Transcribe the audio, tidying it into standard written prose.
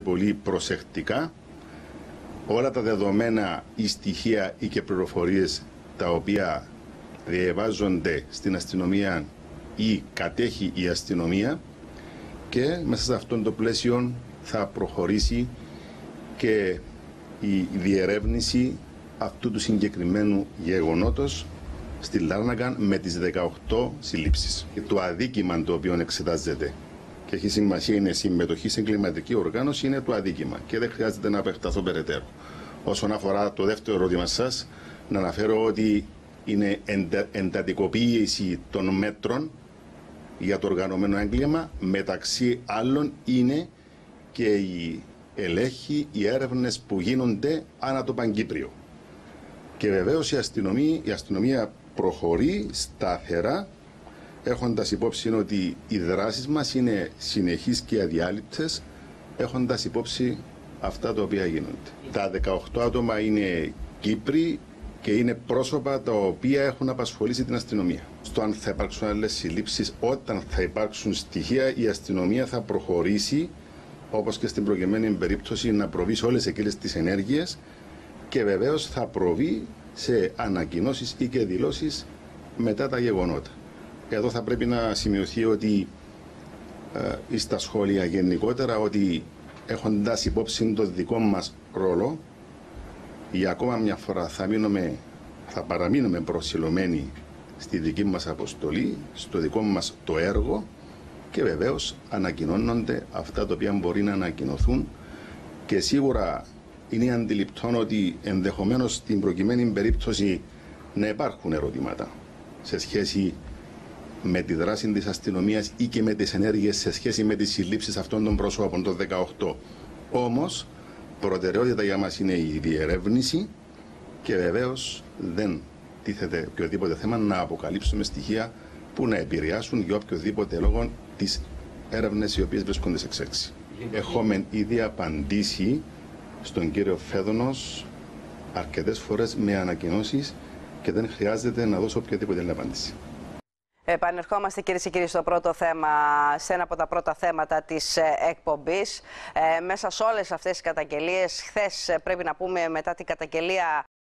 πολύ προσεκτικά όλα τα δεδομένα ή στοιχεία ή και πληροφορίες τα οποία διαβάζονται στην αστυνομία ή κατέχει η αστυνομία, και μέσα σε αυτόν το πλαίσιο θα προχωρήσει και η διερεύνηση αυτού του συγκεκριμένου γεγονότος στη Λάρνακα με τις 18 συλλήψεις. Το αδίκημα το οποίο εξετάζεται και έχει σημασία είναι συμμετοχή σε εγκληματική οργάνωση, είναι το αδίκημα και δεν χρειάζεται να επεκταθώ περαιτέρω. Όσον αφορά το δεύτερο ερώτημα σας, να αναφέρω ότι είναι εντατικοποίηση των μέτρων για το οργανωμένο έγκλημα, μεταξύ άλλων είναι και οι ελέγχοι, οι έρευνες που γίνονται ανά το Παγκύπριο. Και βεβαίως η αστυνομία προχωρεί σταθερά, έχοντας υπόψη ότι οι δράσεις μας είναι συνεχείς και αδιάλειπτες, έχοντας υπόψη αυτά τα οποία γίνονται. Τα 18 άτομα είναι Κύπροι και είναι πρόσωπα τα οποία έχουν απασχολήσει την αστυνομία. Στο αν θα υπάρξουν άλλες συλλήψεις, όταν θα υπάρξουν στοιχεία, η αστυνομία θα προχωρήσει, όπως και στην προηγουμένη περίπτωση, να προβεί σε όλες εκείνες τις ενέργειες και βεβαίως θα προβεί σε ανακοινώσεις ή και δηλώσεις μετά τα γεγονότα. Εδώ θα πρέπει να σημειωθεί ότι στα σχόλια γενικότερα, ότι έχοντας υπόψη το δικό μας ρόλο, για ακόμα μια φορά θα παραμείνουμε προσιλωμένοι στη δική μας αποστολή, στο δικό μας το έργο, και βεβαίως ανακοινώνονται αυτά τα οποία μπορεί να ανακοινωθούν, και σίγουρα είναι αντιληπτό ότι ενδεχομένως στην προκειμένη περίπτωση να υπάρχουν ερωτήματα σε σχέση με τη δράση της αστυνομίας ή και με τις ενέργειες σε σχέση με τις συλλήψεις αυτών των προσώπων των 18. Όμως, προτεραιότητα για μας είναι η διερεύνηση και βεβαίως δεν τίθεται οποιοδήποτε θέμα να αποκαλύψουμε στοιχεία που να επηρεάσουν για οποιοδήποτε λόγο τις έρευνες οι οποίες βρίσκονται σε εξέλιξη. Έχουμε ήδη απαντήσει στον κύριο Φέδωνος αρκετές φορές με ανακοινώσεις και δεν χρειάζεται να δώσω οποιαδήποτε άλλη απάντηση. Επανερχόμαστε, κυρίες και κύριοι, στο πρώτο θέμα, σε ένα από τα πρώτα θέματα της εκπομπής. Μέσα σε όλες αυτές τις καταγγελίες, χθες πρέπει να πούμε, μετά την καταγγελία